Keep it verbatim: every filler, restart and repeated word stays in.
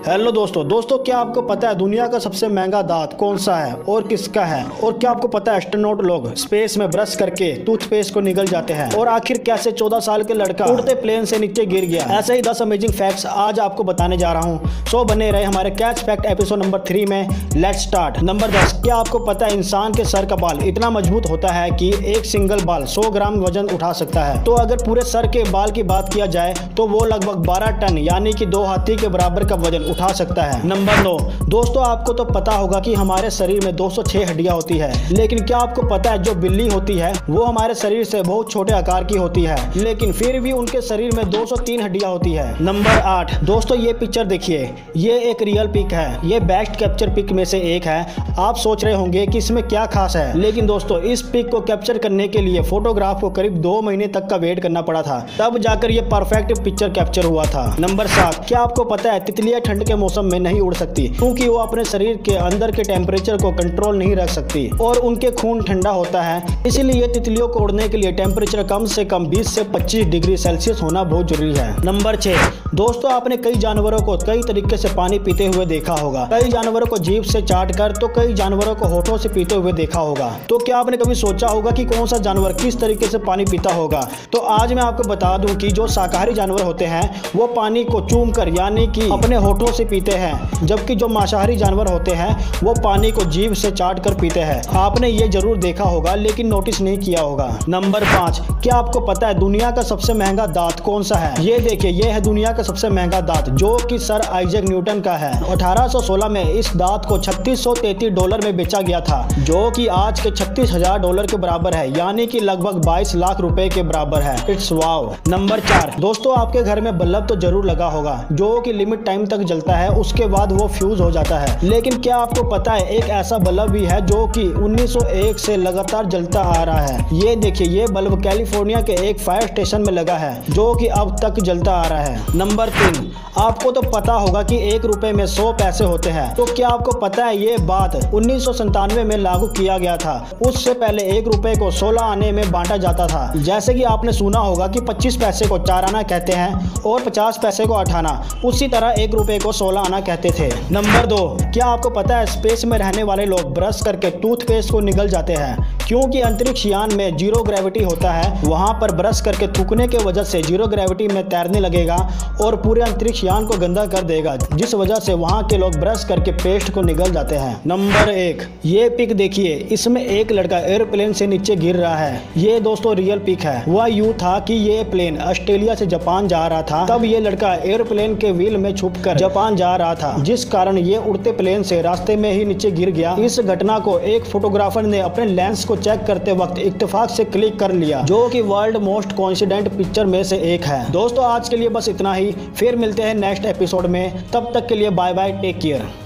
Hello दोस्तों दोस्तों क्या आपको पता है दुनिया का सबसे महंगा दांत कौन सा है और किसका है? और क्या आपको पता है एस्ट्रोनॉट लोग स्पेस में ब्रश करके टूथपेस्ट को निगल जाते हैं? और आखिर कैसे चौदह साल के लड़का उड़ते प्लेन से नीचे गिर गया? ऐसे ही दस अमेजिंग फैक्ट्स आज आपको बताने जा रहा हूँ। सो बने रहे हमारे catch fact episode number three में। Let's start. नंबर दस, क्या आपको पता है इंसान के सर का बाल इतना मजबूत होता है कि एक सिंगल बाल सौ ग्राम वजन उठा सकता है? तो अगर पूरे सर के बाल की बात किया जाए तो वो लगभग बारह टन यानी कि दो हाथी के बराबर का वजन उठा सकता है। नंबर नौ, दोस्तों आपको तो पता होगा कि हमारे शरीर में दो सौ छह हड्डियां होती है, लेकिन क्या आपको पता है जो बिल्ली होती है वो हमारे शरीर से बहुत छोटे आकार की होती है, लेकिन फिर भी उनके शरीर में दो सौ तीन हड्डियां होती है। नंबर आठ, दोस्तों ये पिक्चर देखिए, ये एक रियल पिक है, ये बेस्ट कैप्चर पिक में से एक है। आप सोच रहे होंगे कि इसमें क्या खास है, लेकिन दोस्तों इस पिक को कैप्चर करने के लिए फोटोग्राफ को करीब दो महीने तक का वेट करना पड़ा था, तब जाकर ये परफेक्ट पिक्चर कैप्चर हुआ था। नंबर सात, क्या आपको पता है तितलियां ठंड के मौसम में नहीं उड़ सकती क्योंकि वो अपने शरीर के अंदर के टेम्परेचर को कंट्रोल नहीं रख सकती और उनके खून ठंडा होता है, इसीलिए तितलियों को उड़ने के लिए टेम्परेचर कम से कम बीस से पच्चीस डिग्री सेल्सियस होना बहुत जरूरी है। नंबर छह, दोस्तों आपने कई जानवरों को कई तरीके से पानी पीते हुए देखा होगा, कई जानवरों को जीभ से चाट कर तो कई जानवरों को होठों से पीते हुए देखा होगा। तो क्या आपने कभी सोचा होगा कि कौन सा जानवर किस तरीके से पानी पीता होगा? तो आज मैं आपको बता दूं कि जो शाकाहारी जानवर होते हैं वो पानी को चूम कर यानी कि अपने होठों से पीते हैं, जबकि जो मांसाहारी जानवर होते हैं वो पानी को जीभ से चाट कर पीते हैं। आपने ये जरूर देखा होगा लेकिन नोटिस नहीं किया होगा। नंबर पाँच, क्या आपको पता है दुनिया का सबसे महंगा दांत कौन सा है? ये देखिए, ये है दुनिया का सबसे महंगा दांत जो कि सर आइजैक न्यूटन का है। अठारह सौ सोलह में इस दांत को छत्तीस सौ तैंतीस डॉलर में बेचा गया था, जो कि आज के छत्तीस हजार डॉलर के बराबर है, यानी कि लगभग बाईस लाख रुपए के बराबर है। It's wow. नंबर चार, दोस्तों आपके घर में बल्ब तो जरूर लगा होगा जो कि लिमिट टाइम तक जलता है, उसके बाद वो फ्यूज हो जाता है, लेकिन क्या आपको पता है एक ऐसा बल्ब भी है जो कि उन्नीस सौ एक से लगातार जलता आ रहा है? ये देखिए, ये बल्ब कैलिफोर्निया के एक फायर स्टेशन में लगा है जो कि अब तक जलता आ रहा है। नंबर तीन, आपको तो पता होगा कि एक रुपए में सौ पैसे होते हैं। तो क्या आपको पता है ये बात उन्नीस सौ संतानवे में लागू किया गया था? उससे पहले एक रुपए को सोलह आने में बांटा जाता था। जैसे कि आपने सुना होगा कि पच्चीस पैसे को चार आना कहते हैं और पचास पैसे को आठ आना, उसी तरह एक रुपए को सोलह आना कहते थे। नंबर दो, क्या आपको पता है स्पेस में रहने वाले लोग ब्रश करके टूथपेस्ट को निगल जाते हैं क्योंकि अंतरिक्ष यान में जीरो ग्रेविटी होता है, वहां पर ब्रश करके थूकने के वजह से जीरो ग्रेविटी में तैरने लगेगा और पूरे अंतरिक्ष यान को गंदा कर देगा, जिस वजह से वहां के लोग ब्रश करके पेस्ट को निगल जाते हैं। नंबर एक, ये पिक देखिए, इसमें एक लड़का एयरप्लेन से नीचे गिर रहा है। ये दोस्तों रियल पिक है। वह यूं था कि ये प्लेन ऑस्ट्रेलिया से जापान जा रहा था, तब ये लड़का एयरप्लेन के व्हील में छुपकर जापान जा रहा था, जिस कारण ये उड़ते प्लेन से रास्ते में ही नीचे गिर गया। इस घटना को एक फोटोग्राफर ने अपने लेंस को चेक करते वक्त इत्तेफाक से क्लिक कर लिया, जो कि वर्ल्ड मोस्ट कोइंसिडेंट पिक्चर में से एक है। दोस्तों आज के लिए बस इतना ही, फिर मिलते हैं नेक्स्ट एपिसोड में, तब तक के लिए बाय बाय, टेक केयर।